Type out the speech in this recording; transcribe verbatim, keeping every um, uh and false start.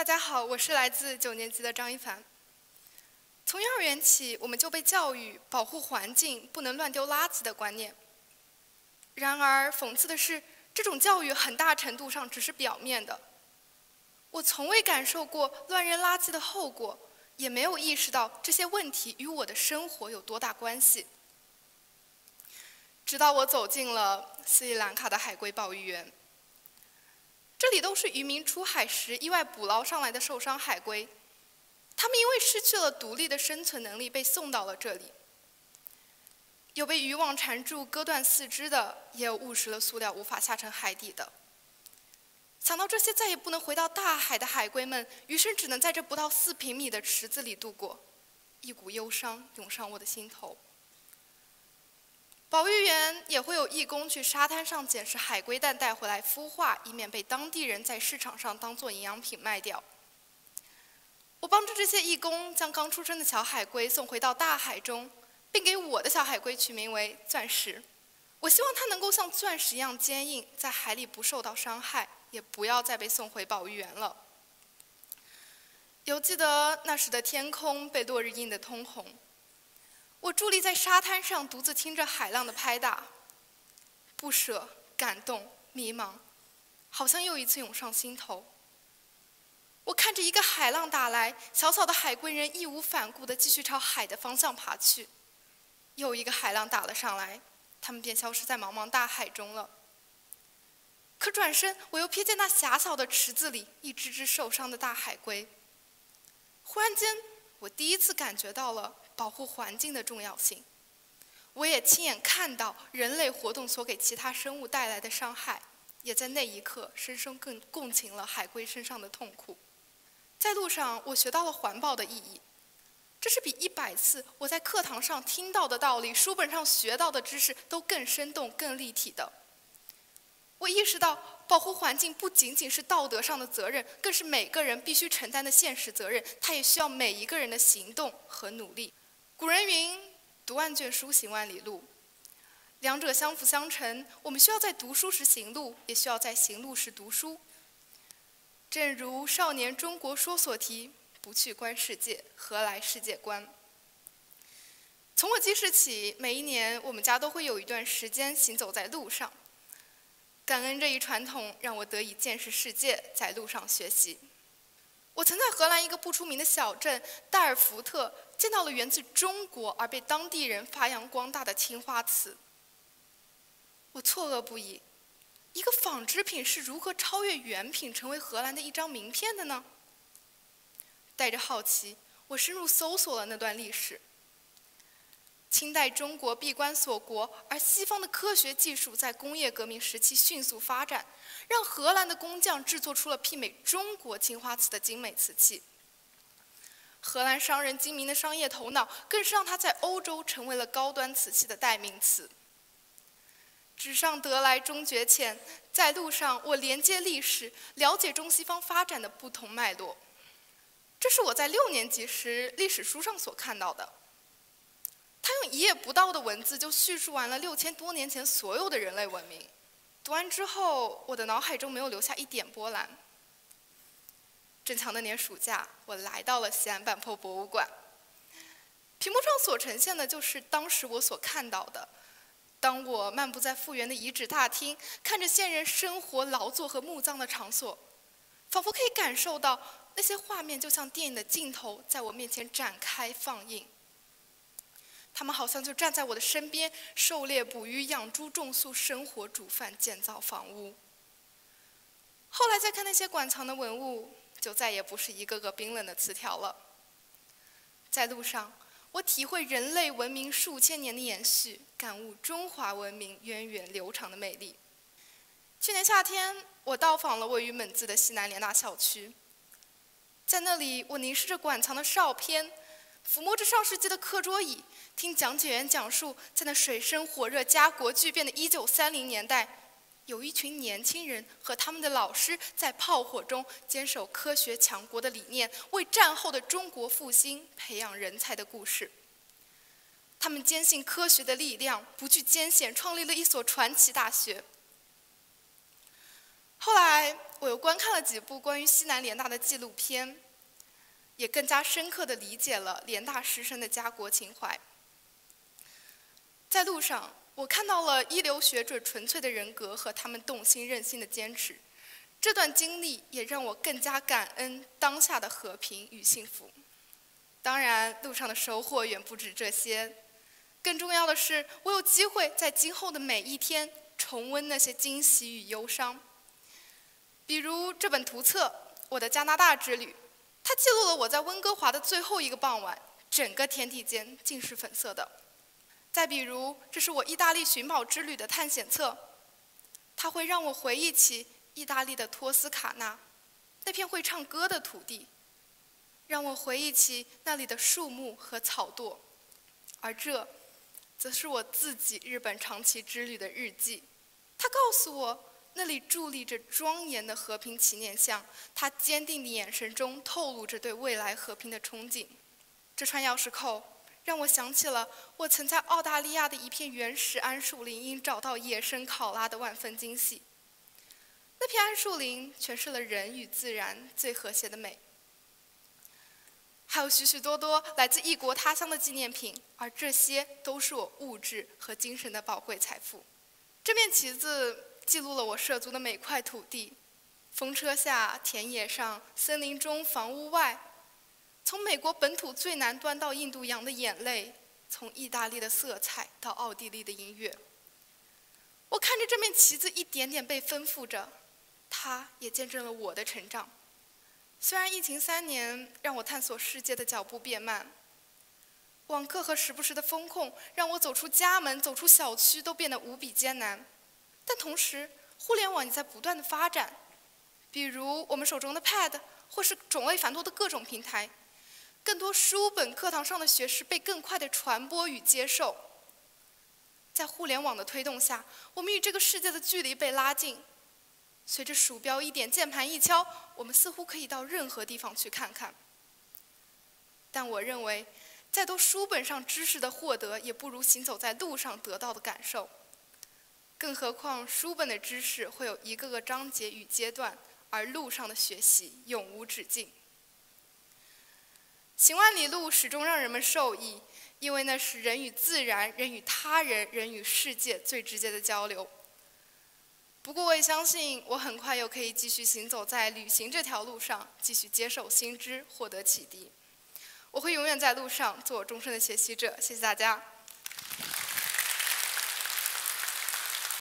家好，我是来自九年级的张一凡。从幼儿园起，我们就被教育保护环境，不能乱丢垃圾的观念。然而，讽刺的是，这种教育很大程度上只是表面的。我从未感受过乱扔垃圾的后果，也没有意识到这些问题与我的生活有多大关系。直到我走进了斯里兰卡的海龟保育园。这里都是渔民出海时意外捕捞上来的受伤海龟，它们因为失去了独立的生存能力，被送到了这里。有被渔网缠住割断四肢的，也有误食了塑料无法下沉海底的。想到这些再也不能回到大海的海龟们，余生只能在这不到四平米的池子里度过，一股忧伤涌上我的心头。保育员也会有义工去沙滩上捡拾海龟蛋带回来孵化，以免被当地人在市场上当作营养品卖掉。我帮助这些义工将刚出生的小海龟送回到大海中，并给我的小海龟取名为钻石。我希望它能够像钻石一样坚硬，在海里不受到伤害，也不要再被送回保育园了。犹记得那时的天空被落日映得通红。我伫立在沙滩上，独自听着海浪的拍打，不舍、感动、迷茫，好像又一次涌上心头。我看着一个海浪打来，小小的海龟仍义无反顾地继续朝海的方向爬去；又一个海浪打了上来，它们便消失在茫茫大海中了。可转身，我又瞥见那狭小的池子里一只只受伤的大海龟。忽然间，我第一次感觉到了保护环境的重要性，我也亲眼看到人类活动所给其他生物带来的伤害，也在那一刻深深共共情了海龟身上的痛苦。在路上，我学到了环保的意义，这是比一百次我在课堂上听到的道理、书本上学到的知识都更生动、更立体的。我意识到，保护环境不仅仅是道德上的责任，更是每个人必须承担的现实责任，它也需要每一个人的行动和努力。古人云：“读万卷书，行万里路。”两者相辅相成，我们需要在读书时行路，也需要在行路时读书。正如《少年中国说》所提：“不去观世界，何来世界观？”从我记事起，每一年我们家都会有一段时间行走在路上。感恩这一传统，让我得以见识世界，在路上学习。我曾在荷兰一个不出名的小镇代尔福特见到了源自中国而被当地人发扬光大的青花瓷。我错愕不已，一个纺织品是如何超越原品，成为荷兰的一张名片的呢？带着好奇，我深入搜索了那段历史。清代中国闭关锁国，而西方的科学技术在工业革命时期迅速发展，让荷兰的工匠制作出了媲美中国青花瓷的精美瓷器。荷兰商人精明的商业头脑，更是让它在欧洲成为了高端瓷器的代名词。纸上得来终觉浅，在路上我连接历史，了解中西方发展的不同脉络。这是我在六年级时历史书上所看到的。他用一页不到的文字就叙述完了六千多年前所有的人类文明。读完之后，我的脑海中没有留下一点波澜。正巧那年暑假，我来到了西安半坡博物馆。屏幕上所呈现的就是当时我所看到的。当我漫步在复原的遗址大厅，看着先人生活、劳作和墓葬的场所，仿佛可以感受到那些画面就像电影的镜头，在我面前展开放映。他们好像就站在我的身边，狩猎、捕鱼、养猪、种树、生活、煮饭、建造房屋。后来再看那些馆藏的文物，就再也不是一个个冰冷的词条了。在路上，我体会人类文明数千年的延续，感悟中华文明源远流长的魅力。去年夏天，我到访了位于蒙自的西南联大校区，在那里，我凝视着馆藏的照片，抚摸着上世纪的课桌椅，听讲解员讲述，在那水深火热、家国巨变的一九三零年代，有一群年轻人和他们的老师在炮火中坚守科学强国的理念，为战后的中国复兴培养人才的故事。他们坚信科学的力量，不惧艰险，创立了一所传奇大学。后来， 我又观看了几部关于西南联大的纪录片，也更加深刻地理解了联大师生的家国情怀。在路上，我看到了一流学者纯粹的人格和他们动心任性的坚持。这段经历也让我更加感恩当下的和平与幸福。当然，路上的收获远不止这些。更重要的是，我有机会在今后的每一天重温那些惊喜与忧伤。比如这本图册《我的加拿大之旅》，它记录了我在温哥华的最后一个傍晚，整个天地间尽是粉色的。再比如，这是我意大利寻宝之旅的探险册，它会让我回忆起意大利的托斯卡纳，那片会唱歌的土地，让我回忆起那里的树木和草垛。而这则是我自己日本长崎之旅的日记，它告诉我那里伫立着庄严的和平祈念像，它坚定的眼神中透露着对未来和平的憧憬。这串钥匙扣让我想起了我曾在澳大利亚的一片原始桉树林因找到野生考拉的万分惊喜。那片桉树林诠释了人与自然最和谐的美。还有许许多多来自异国他乡的纪念品，而这些都是我物质和精神的宝贵财富。这面旗子记录了我涉足的每块土地，风车下、田野上、森林中、房屋外，从美国本土最南端到印度洋的眼泪，从意大利的色彩到奥地利的音乐。我看着这面旗子一点点被吩咐着，它也见证了我的成长。虽然疫情三年让我探索世界的脚步变慢，网课和时不时的风控让我走出家门、走出小区都变得无比艰难，但同时，互联网也在不断的发展，比如我们手中的 Pad， 或是种类繁多的各种平台，更多书本课堂上的学识被更快的传播与接受。在互联网的推动下，我们与这个世界的距离被拉近。随着鼠标一点，键盘一敲，我们似乎可以到任何地方去看看。但我认为，再多书本上知识的获得，也不如行走在路上得到的感受。更何况，书本的知识会有一个个章节与阶段，而路上的学习永无止境。行万里路始终让人们受益，因为那是人与自然、人与他人、人与世界最直接的交流。不过我也相信，我很快又可以继续行走在旅行这条路上，继续接受新知，获得启迪。我会永远在路上，做我终身的学习者。谢谢大家。